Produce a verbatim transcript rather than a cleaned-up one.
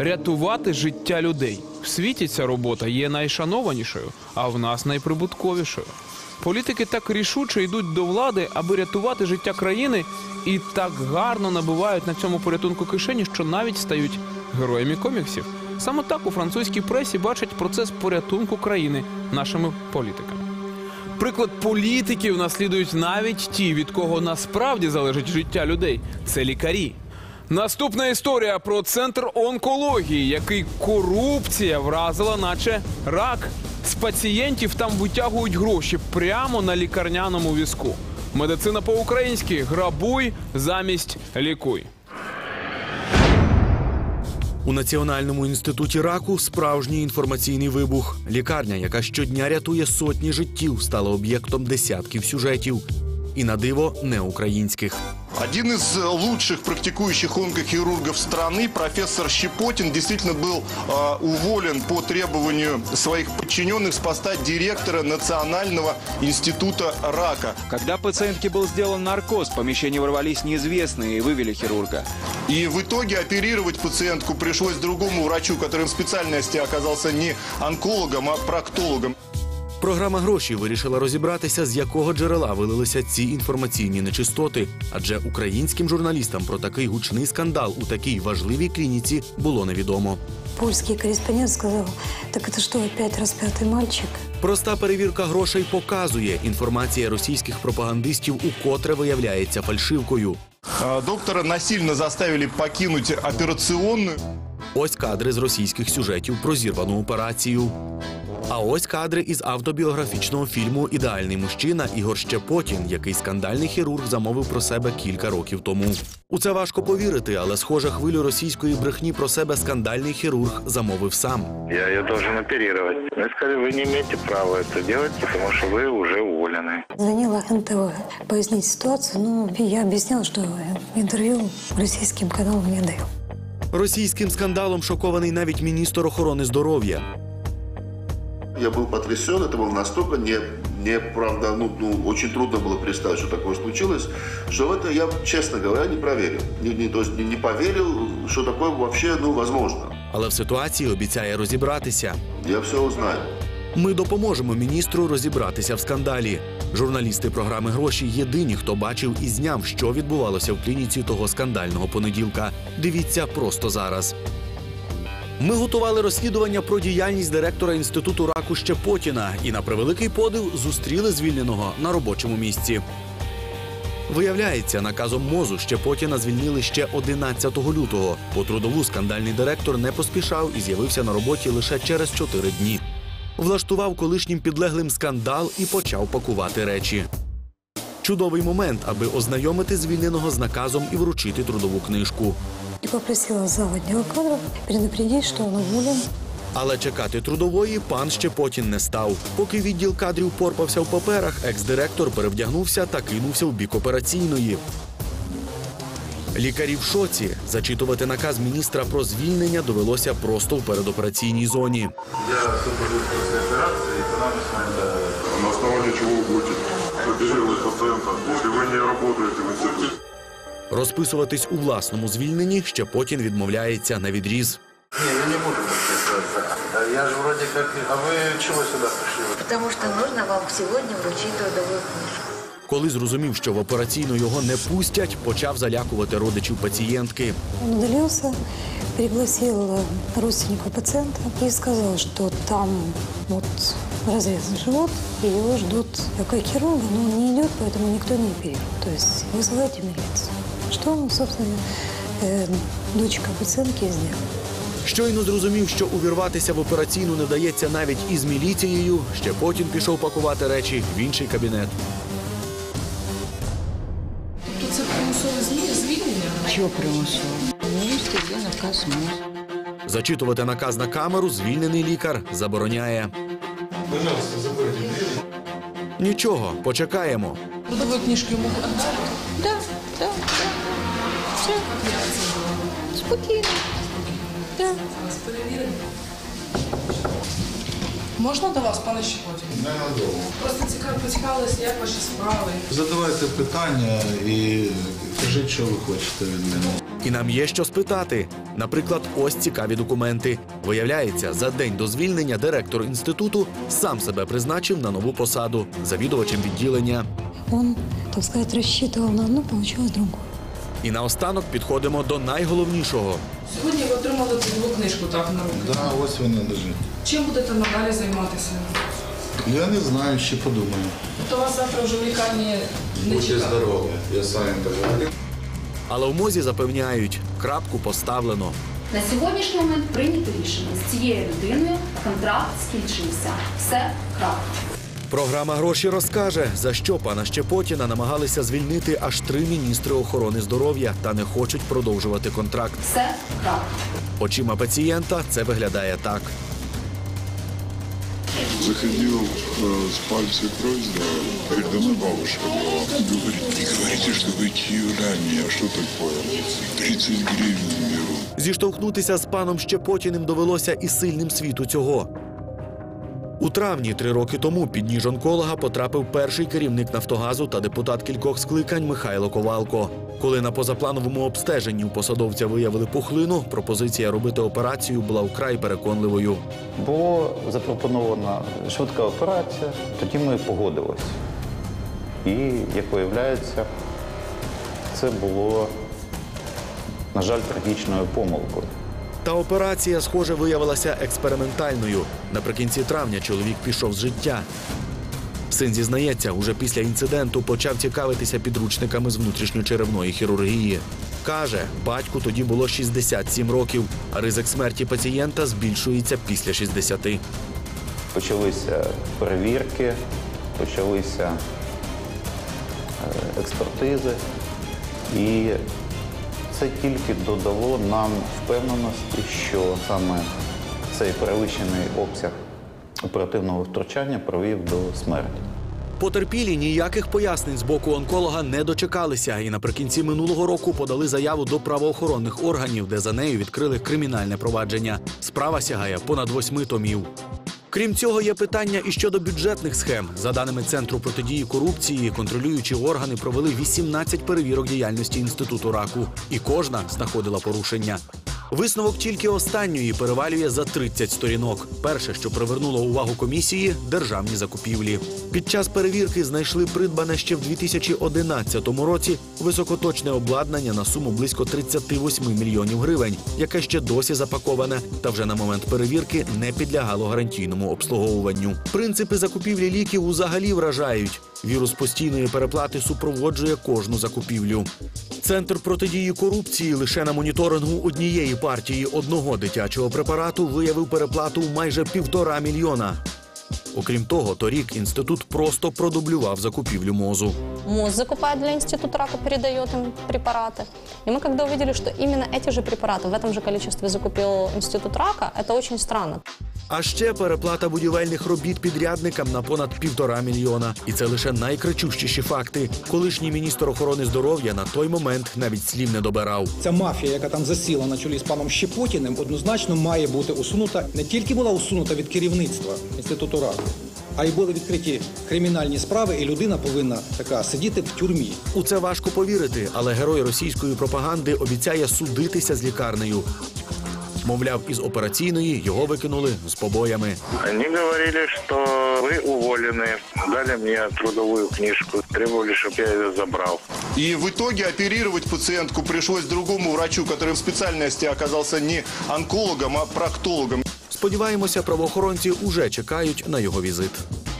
рятувати життя людей. В світі ця робота є найшанованішою, а в нас найприбутковішою. Політики так рішуче йдуть до влади, аби рятувати життя країни, і так гарно набивають на цьому порятунку кишені, що навіть стають героями коміксів. Саме так у французькій пресі бачать процес порятунку країни нашими політиками. Приклад політиків наслідують навіть ті, від кого насправді залежить життя людей – це лікарі. Наступна історія про центр онкології, який корупція вразила, наче рак. З пацієнтів там витягують гроші прямо на лікарняному візку. Медицина по-українськи – грабуй замість лікуй. У Національному інституті раку справжній інформаційний вибух. Лікарня, яка щодня рятує сотні життів, стала об'єктом десятків сюжетів. И на диво не українських. Один из лучших практикующих онкохирургов страны, профессор Щепотин, действительно был э, уволен по требованию своих подчиненных с поста директора Национального института рака. Когда пациентке был сделан наркоз, в помещение ворвались неизвестные и вывели хирурга. И в итоге оперировать пациентку пришлось другому врачу, который в специальности оказался не онкологом, а проктологом. Програма «Гроші» вирішила розібратися, з якого джерела вилилися ці інформаційні нечистоти. Адже українським журналістам про такий гучний скандал у такій важливій клініці було невідомо. Польський кореспондент сказав, так це що, опять розп'ятий мальчик? Проста перевірка грошей показує, інформація російських пропагандистів укотре виявляється фальшивкою. Доктора насильно заставили покинути операційну. Ось кадри з російських сюжетів про зірвану операцію. А ось кадри із автобіографічного фільму «Ідеальний мужчина» Ігор Щепотін, який скандальний хірург замовив про себе кілька років тому. У це важко повірити, але, схоже, хвилю російської брехні про себе скандальний хірург замовив сам. Я її должен оперувати. Ми сказали, ви не маєте права це робити, тому що ви вже уволені. Звонила эн тэ вэ пояснить ситуацию, но я объяснила, что интервью російським каналам не даю. Російським скандалом шокований навіть міністр охорони здоров'я. Я был потрясен, это было настолько не, не правда, ну, ну, очень трудно было представить, что такое случилось, что в это я, честно говоря, не проверил. Не, не, то есть не, не поверил, что такое вообще, ну, возможно. Але в ситуації обіцяє розібратися. Я все узнаю. Ми допоможемо міністру розібратися в скандалі. Журналісти програми «Гроші» єдині, хто бачив і зняв, що відбувалося в клініці того скандального понеділка. Дивіться просто зараз. Ми готували розслідування про діяльність директора Інституту раку Щепотіна і, на превеликий подив, зустріли звільненого на робочому місці. Виявляється, наказом МОЗу Щепотіна звільнили ще одинадцятого лютого. По трудову скандальний директор не поспішав і з'явився на роботі лише через чотири дні. Влаштував колишнім підлеглим скандал і почав пакувати речі. Чудовий момент, аби ознайомити звільненого з наказом і вручити трудову книжку. І попросила зал відділу кадрів предупредити, що він уволен. Але чекати трудової пан Щепотін не став. Поки відділ кадрів порпався в паперах, екс-директор перевдягнувся та кинувся в бік операційної. Лікарі в шоці. Зачитувати наказ міністра про звільнення довелося просто в передопераційній зоні. Я супервизор операції, і вона не на основанні чого ви будете оперувати пацієнта, якщо ви не працюєте в інституті. Розписуватись у власному звільненні Щепотін відмовляється на відріз. Ні, я не буду розписуватися. Я ж вроді як... А ви чого сюди прийшли? Тому що потрібно вам сьогодні вручити трудову книжку. Коли зрозумів, що в операційну його не пустять, почав залякувати родичів пацієнтки. Він удалився, пригласив родственника пацієнта і сказав, що там от разрезан живот, и его ждут как хирурга, но он не идет, поэтому никто не оперирует. То есть вызывайте милицию. Что, собственно, э, дочка пациентки сделала. Щойно зрозумів, що увірватися в операційну не вдається навіть із міліцією, Щепотін пішов пакувати речі в інший кабінет. Тобто це примусове звільнення? Чого примусове? Міністр є наказ МОЗу. Зачитувати наказ на камеру звільнений лікар забороняє. Пожалуйста, заберіть двері. Нічого, почекаємо. Трудову книжку йому віддати? Так, так, так. Все. Спокійно. Так. Можна до вас, пане Щепотін? Ненадовго. Просто цікаво, поцікавилися, як ваші справи. Задавайте питання і кажіть, що ви хочете від мене. І нам є що спитати. Наприклад, ось цікаві документи. Виявляється, за день до звільнення директор інституту сам себе призначив на нову посаду – завідувачем відділення. Он, так сказать, рассчитывал на одну, получилось другое. І наостанок підходимо до найголовнішого. Сьогодні ви отримали трудову книжку так на руки. Да, ось вона лежить. Чим будете надалі займатися? Я не знаю, ще подумаю. То вас завтра вже в лікарні не Будьте чекає. здорові, я з вами договорив. Але в МОЗі запевняють – крапку поставлено. На сьогоднішній момент прийнято рішення. З цією людиною контракт скінчився. Все, крапка. Програма «Гроші» розкаже, за що пана Щепотіна намагалися звільнити аж три міністри охорони здоров'я та не хочуть продовжувати контракт. Все, крапка. Очима пацієнта це виглядає так. Заходил, э, спали свекровь, да, передо мной бабушка была. Говорит, не говорите, что вы киевляне, а что такое? тридцать гривен беру. Зіштовхнутися з паном Щепотіним довелося і сильним світу цього. У травні три роки тому під ніж онколога потрапив перший керівник «Нафтогазу» та депутат кількох скликань Михайло Ковалко. Коли на позаплановому обстеженні у посадовця виявили пухлину, пропозиція робити операцію була вкрай переконливою. Була запропонована швидка операція, тоді ми погодилися. І, як виявляється, це було, на жаль, трагічною помилкою. Та операція, схоже, виявилася експериментальною. Наприкінці травня чоловік пішов з життя. Син зізнається, уже після інциденту почав цікавитися підручниками з внутрішньочеревної хірургії. Каже, батьку тоді було шістдесят сім років, а ризик смерті пацієнта збільшується після шістдесяти. Почалися перевірки, почалися експертизи, і це тільки додало нам впевненості, що саме цей перевищений обсяг оперативного втручання привів до смерті. Потерпілі ніяких пояснень з боку онколога не дочекалися і наприкінці минулого року подали заяву до правоохоронних органів, де за нею відкрили кримінальне провадження. Справа сягає понад восьми томів. Крім цього, є питання і щодо бюджетних схем. За даними Центру протидії корупції, контролюючі органи провели вісімнадцять перевірок діяльності Інституту раку. І кожна знаходила порушення. Висновок тільки останньої перевалює за тридцять сторінок. Перше, що привернуло увагу комісії – державні закупівлі. Під час перевірки знайшли придбане ще в дві тисячі одинадцятому році високоточне обладнання на суму близько тридцять восьми мільйонів гривень, яке ще досі запаковане та вже на момент перевірки не підлягало гарантійному обслуговуванню. Принципи закупівлі ліків взагалі вражають. Вірус постійної переплати супроводжує кожну закупівлю. Центр протидії корупції лише на моніторингу однієї партії одного дитячого препарату виявив переплату в майже півтора мільйона. Окрім того, торік інститут просто продублював закупівлю МОЗу. МОЗ закупает для Института рака, передает им препараты. И мы когда увидели, что именно эти же препараты в этом же количестве закупил Институт рака, это очень странно. А ще переплата будівельних робіт підрядникам на понад півтора мільйона. І це лише найкричущіші факти. Колишній міністр охорони здоров'я на той момент навіть слів не добирав. Ця мафія, яка там засіла на чолі з паном Щепотіним, однозначно має бути усунута. Не тільки була усунута від керівництва Інституту раку, а й були відкриті кримінальні справи, і людина повинна така сидіти в тюрмі. У це важко повірити, але герой російської пропаганди обіцяє судитися з лікарнею. Мовляв, із операційної його викинули з побоями. Они говорили, что вы уволены, дали мне трудовую книжку, требовали, чтобы я ее забрал. И в итоге оперировать пациентку пришлось другому врачу, который в специальности оказался не онкологом, а проктологом. Сподіваємося, правоохоронці уже чекають на його візит.